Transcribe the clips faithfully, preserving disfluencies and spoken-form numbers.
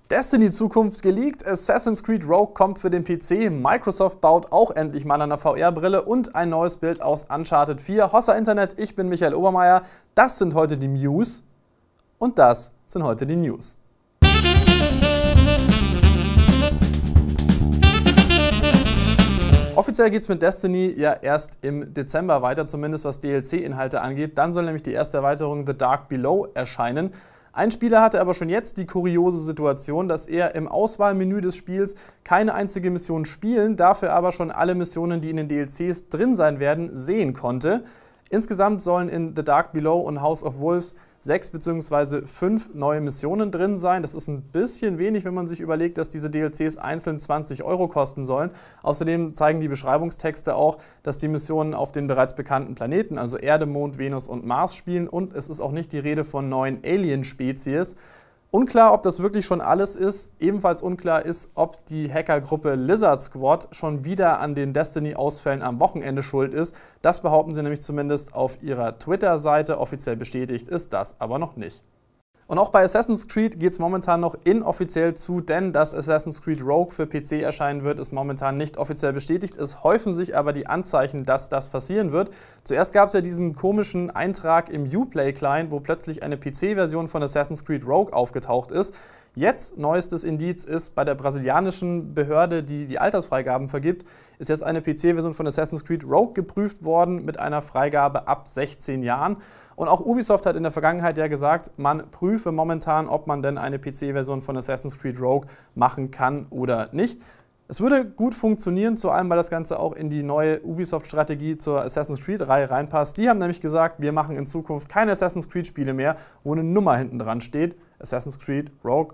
Destiny-Zukunft geleakt, Assassin's Creed Rogue kommt für den P C, Microsoft baut auch endlich mal an einer V R-Brille und ein neues Bild aus Uncharted vier. Hossa Internet, ich bin Michael Obermeier, das sind heute die News und das sind heute die News. Offiziell geht es mit Destiny ja erst im Dezember weiter, zumindest was D L C-Inhalte angeht. Dann soll nämlich die erste Erweiterung The Dark Below erscheinen. Ein Spieler hatte aber schon jetzt die kuriose Situation, dass er im Auswahlmenü des Spiels keine einzige Mission spielen, dafür aber schon alle Missionen, die in den D L Cs drin sein werden, sehen konnte. Insgesamt sollen in The Dark Below und House of Wolves sechs bzw. fünf neue Missionen drin sein. Das ist ein bisschen wenig, wenn man sich überlegt, dass diese D L Cs einzeln zwanzig Euro kosten sollen. Außerdem zeigen die Beschreibungstexte auch, dass die Missionen auf den bereits bekannten Planeten, also Erde, Mond, Venus und Mars spielen. Und es ist auch nicht die Rede von neuen Alien-Spezies. Unklar, ob das wirklich schon alles ist. Ebenfalls unklar ist, ob die Hackergruppe Lizard Squad schon wieder an den Destiny-Ausfällen am Wochenende schuld ist. Das behaupten sie nämlich zumindest auf ihrer Twitter-Seite. Offiziell bestätigt ist das aber noch nicht. Und auch bei Assassin's Creed geht es momentan noch inoffiziell zu, denn dass Assassin's Creed Rogue für P C erscheinen wird, ist momentan nicht offiziell bestätigt. Es häufen sich aber die Anzeichen, dass das passieren wird. Zuerst gab es ja diesen komischen Eintrag im Uplay-Client, wo plötzlich eine P C-Version von Assassin's Creed Rogue aufgetaucht ist. Jetzt, neuestes Indiz ist, bei der brasilianischen Behörde, die die Altersfreigaben vergibt, ist jetzt eine P C-Version von Assassin's Creed Rogue geprüft worden mit einer Freigabe ab sechzehn Jahren. Und auch Ubisoft hat in der Vergangenheit ja gesagt, man prüfe momentan, ob man denn eine P C-Version von Assassin's Creed Rogue machen kann oder nicht. Es würde gut funktionieren, vor allem weil das Ganze auch in die neue Ubisoft-Strategie zur Assassin's Creed-Reihe reinpasst. Die haben nämlich gesagt, wir machen in Zukunft keine Assassin's Creed-Spiele mehr, wo eine Nummer hinten dran steht. Assassin's Creed Rogue.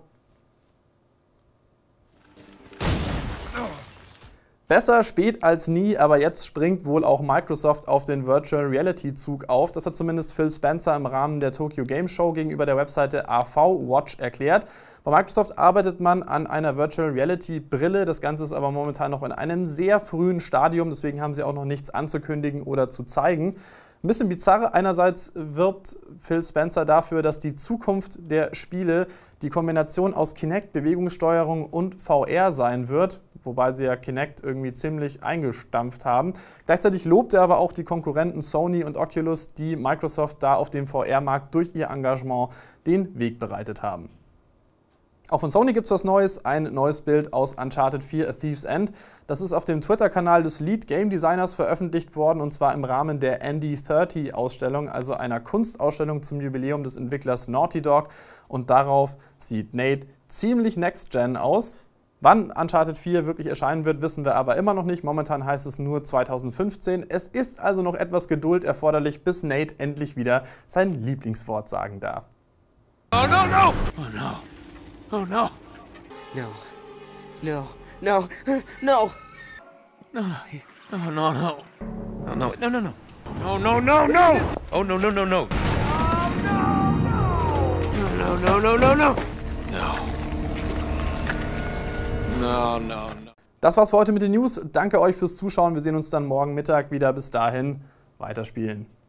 Besser spät als nie, aber jetzt springt wohl auch Microsoft auf den Virtual Reality Zug auf. Das hat zumindest Phil Spencer im Rahmen der Tokyo Game Show gegenüber der Webseite A V Watch erklärt. Bei Microsoft arbeitet man an einer Virtual Reality Brille. Das Ganze ist aber momentan noch in einem sehr frühen Stadium, deswegen haben sie auch noch nichts anzukündigen oder zu zeigen. Ein bisschen bizarr. Einerseits wirbt Phil Spencer dafür, dass die Zukunft der Spiele die Kombination aus Kinect, Bewegungssteuerung und V R sein wird, wobei sie ja Kinect irgendwie ziemlich eingestampft haben. Gleichzeitig lobt er aber auch die Konkurrenten Sony und Oculus, die Microsoft da auf dem V R-Markt durch ihr Engagement den Weg bereitet haben. Auch von Sony gibt es was Neues, ein neues Bild aus Uncharted vier A Thief's End. Das ist auf dem Twitter-Kanal des Lead Game Designers veröffentlicht worden, und zwar im Rahmen der Andy dreißig Ausstellung, also einer Kunstausstellung zum Jubiläum des Entwicklers Naughty Dog. Und darauf sieht Nate ziemlich Next-Gen aus. Wann Uncharted vier wirklich erscheinen wird, wissen wir aber immer noch nicht. Momentan heißt es nur zweitausendfünfzehn. Es ist also noch etwas Geduld erforderlich, bis Nate endlich wieder sein Lieblingswort sagen darf. Oh no, no! Oh no. Oh no. No. No. No. No. No, no. No, no, no. No, no, no, no, no. No, no, no, no. Oh, no, no, no, no. No, no, no, no, no. No. No, no, no. Das war's für heute mit den News. Danke euch fürs Zuschauen. Wir sehen uns dann morgen Mittag wieder. Bis dahin, weiterspielen.